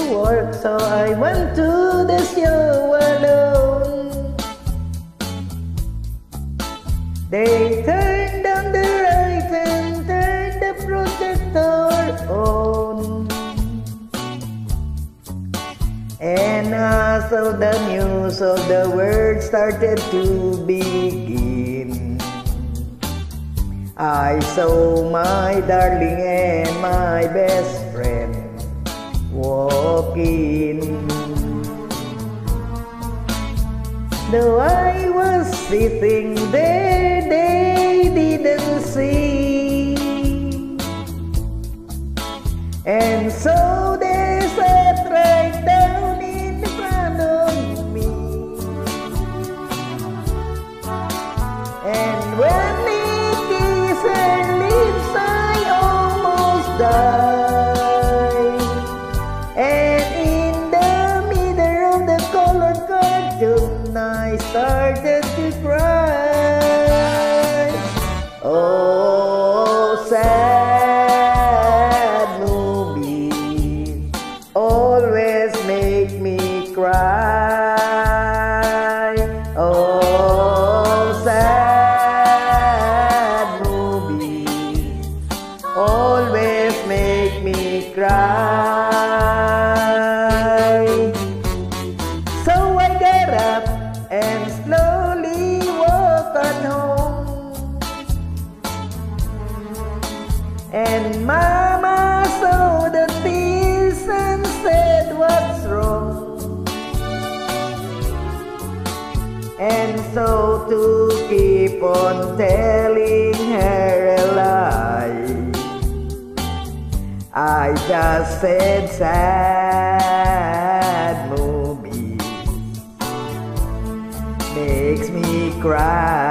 work, so I went to the show alone. They turned on the lights and turned the projector on, and as of the news of the world started to begin, I saw my darling and my best friend walk in. Though I was sitting there, they didn't see, and so they sat right down in front of me. And when they kissed her lips, I almost died. And in the middle of the colored cartoon, I started to cry. Oh, sad movies always make me cry. Oh, sad movies always make me cry. So I got up and slowly walked on home, and Mama saw the tears and said, "What's wrong?" And so to keep on telling her a lie, I just said, sad movies makes me cry.